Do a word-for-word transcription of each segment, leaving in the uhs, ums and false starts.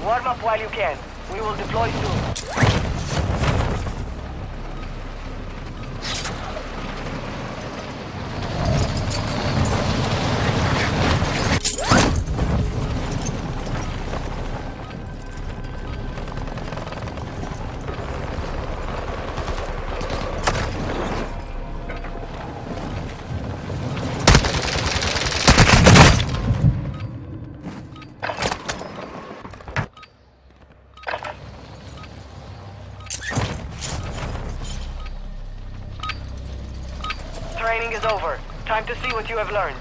Warm up while you can. We will deploy soon. Training is over. Time to see what you have learned.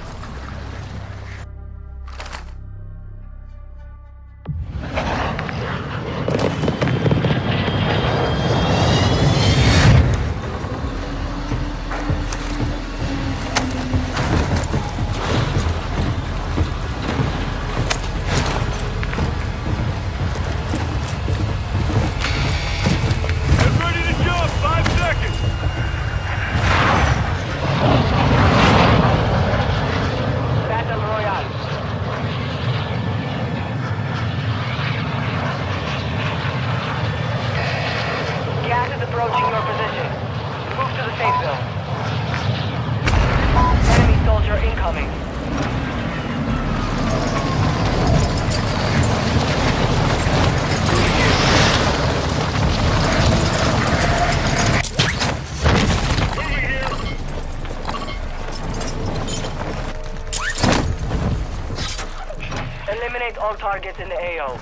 Get ready to jump! Five seconds! Battle Royale. Gas is approaching your position. Move to the safe zone. Enemy soldier incoming. Moving here! Eliminate all targets in the A O.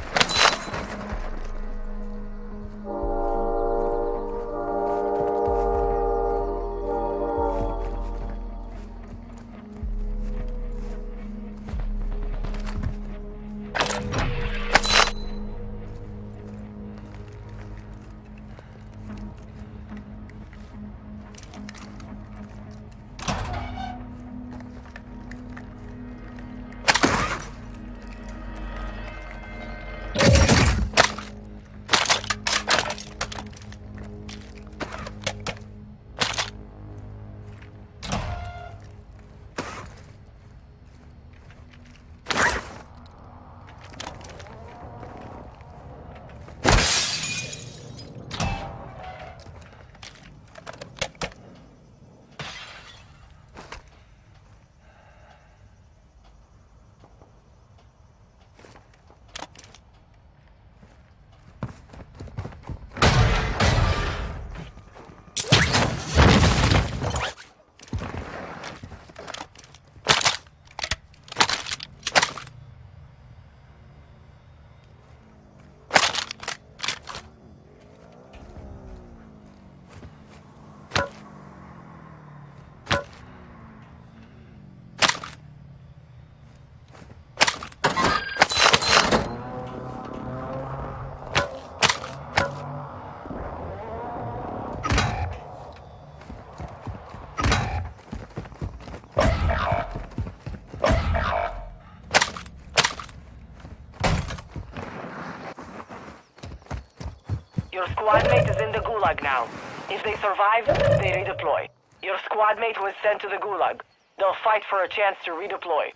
Your squad mate is in the Gulag now. If they survive, they redeploy. Your squad mate was sent to the Gulag. They'll fight for a chance to redeploy.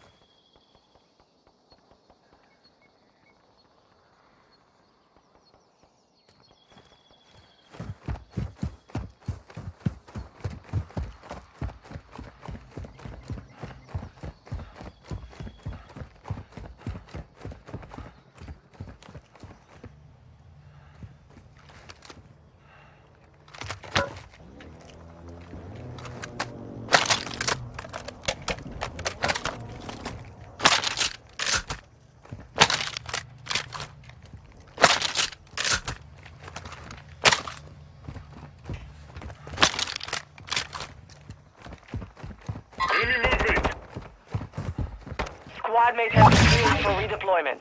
Enemy movement! Squad mates have been cleared for redeployment.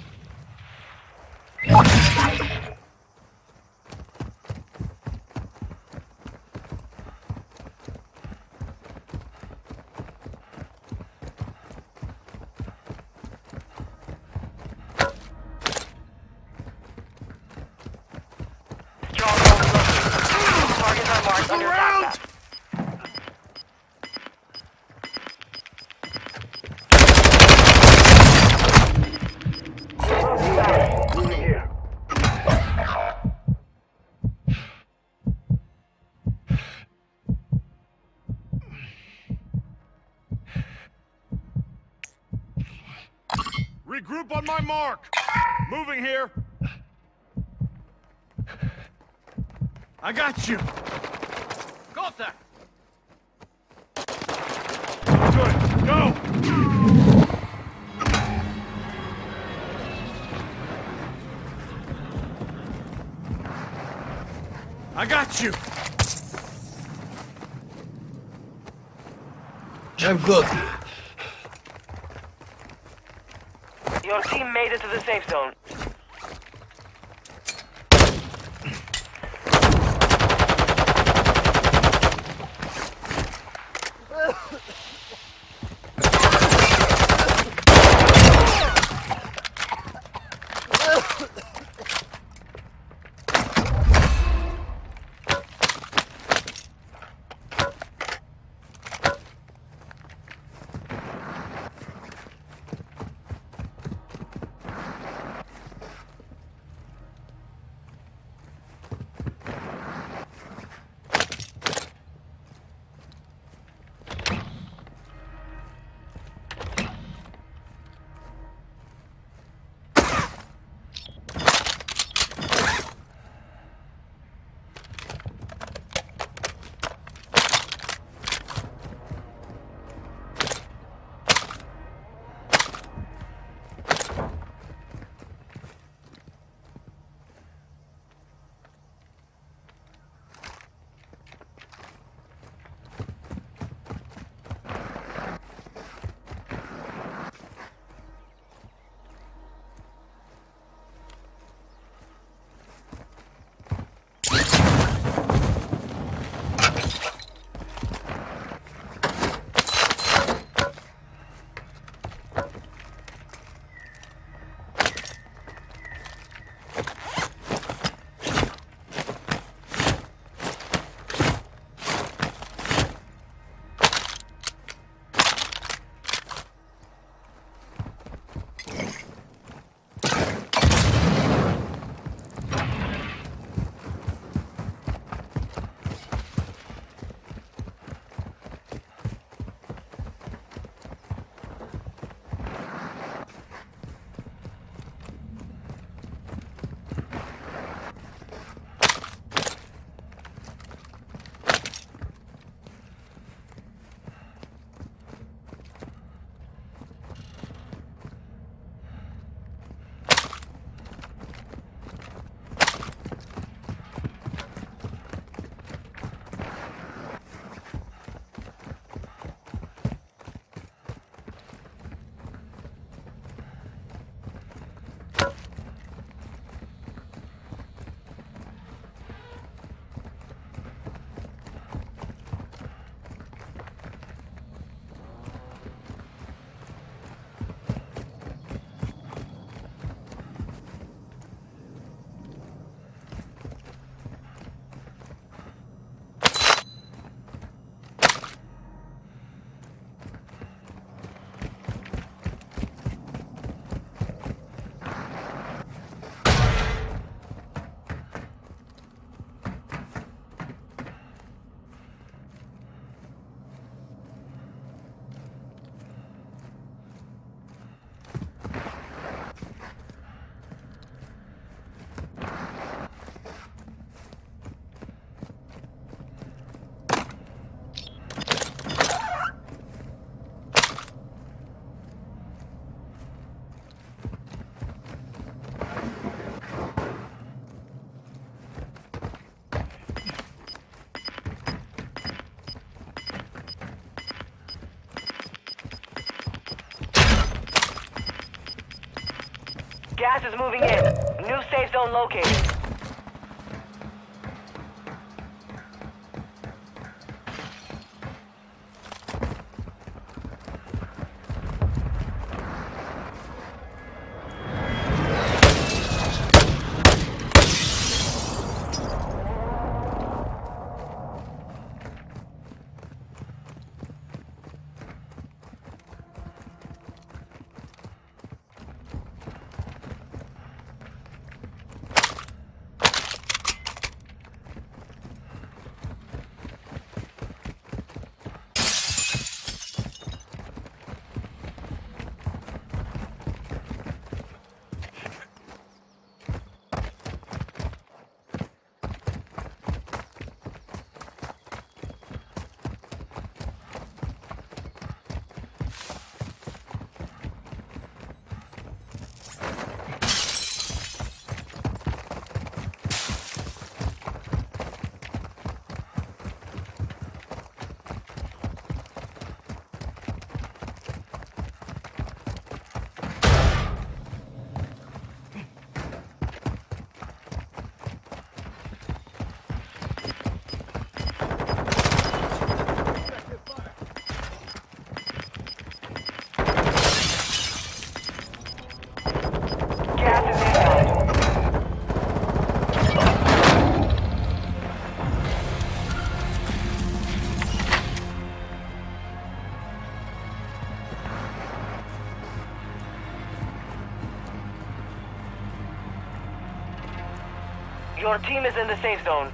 Stronghold located. Targets are marked on your attack map. Regroup on my mark. Moving here. I got you. Contact. Good. Go. I got you. I'm good. Your team made it to the safe zone. Gas is moving in. New safe zone located. Your team is in the safe zone.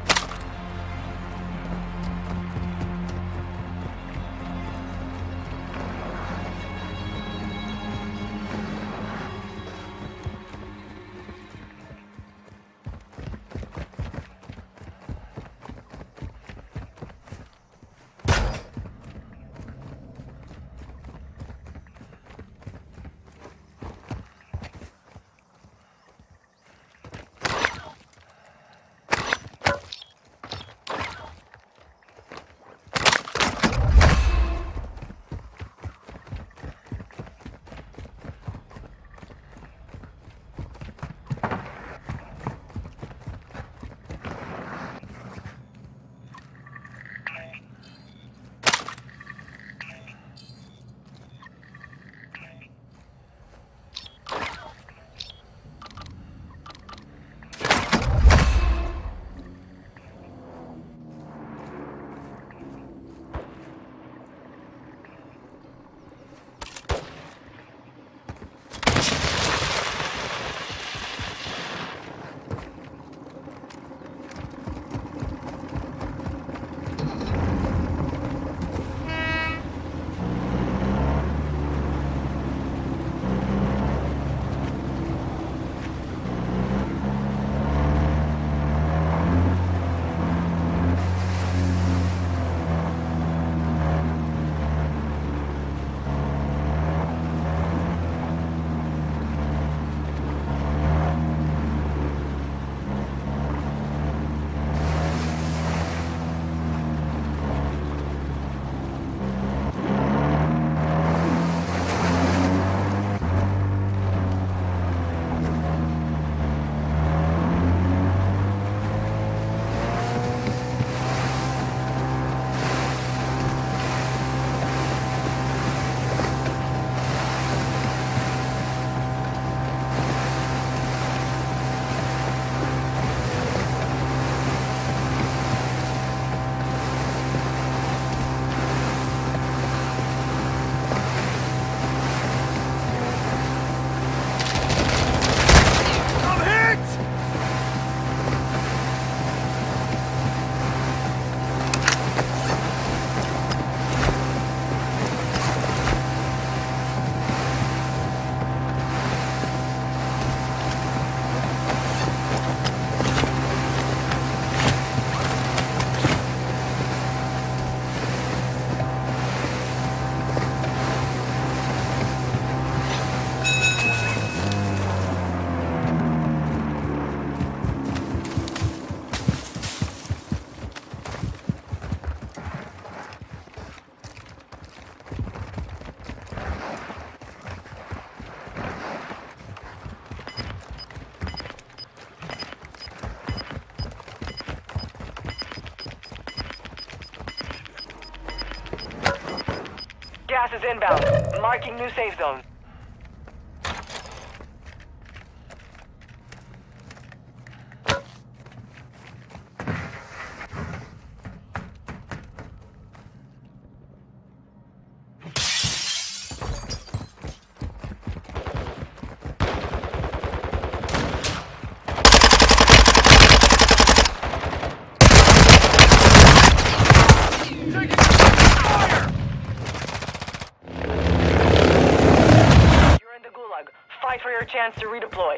Gas is inbound. Marking new safe zone. Fight for your chance to redeploy.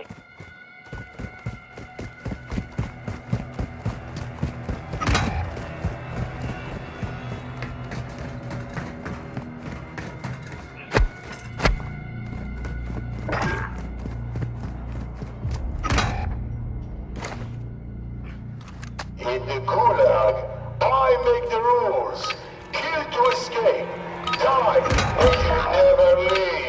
In the Gulag, I make the rules. Kill to escape. Die, or you never leave.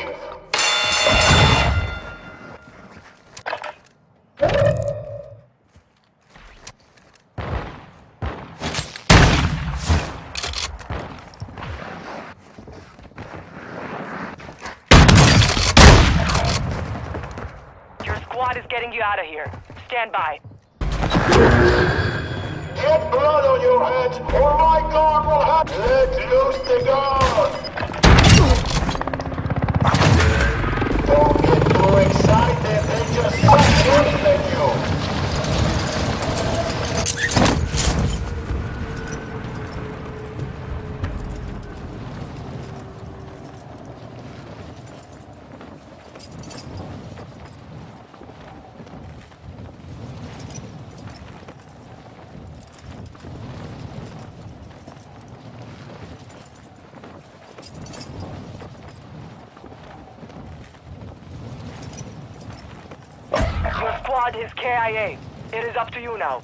Your squad is getting you out of here. Stand by. Get blood on your head, or my guard will have... Let loose the guard! Don't get too excited, they just suck at you! squad is K I A. It is up to you now.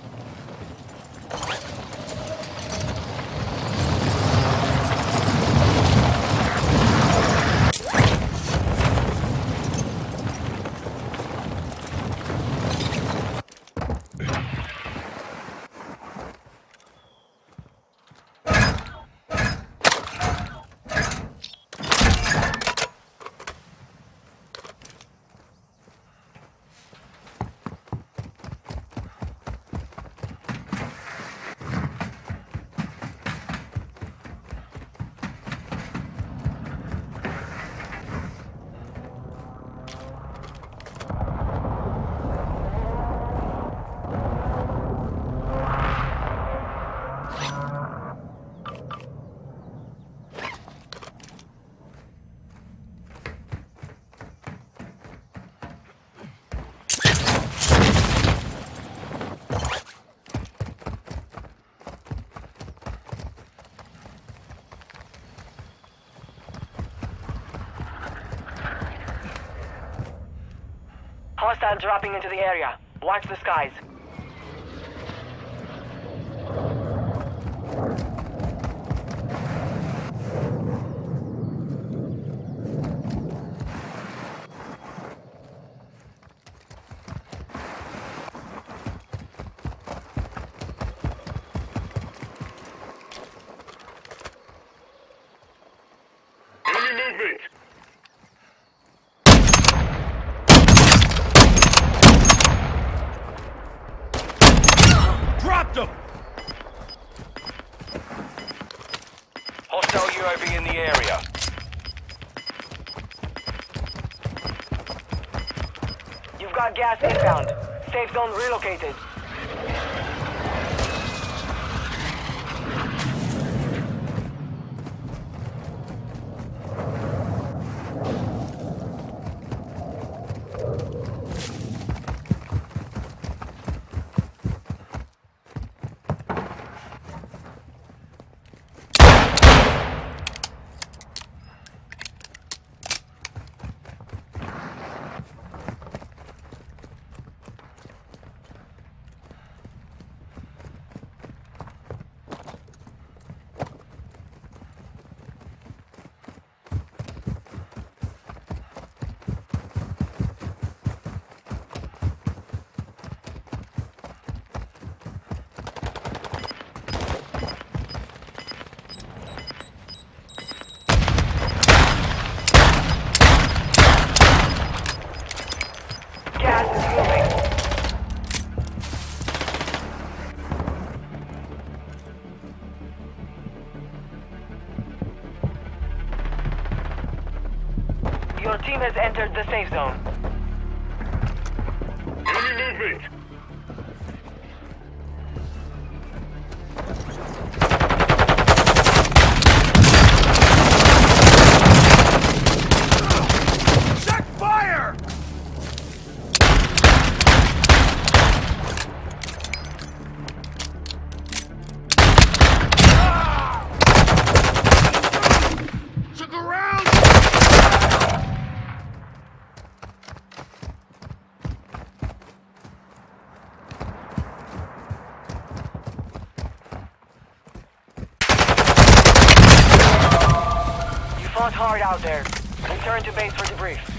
Hostile dropping into the area. Watch the skies. Enemy movement! Dropped him! Hostile U A V in the area. You've got gas inbound. Safe zone relocated. Gas is moving. Your team has entered the safe zone. Enemy movement! Check fire! Took around! You fought hard out there. Return to base for debrief.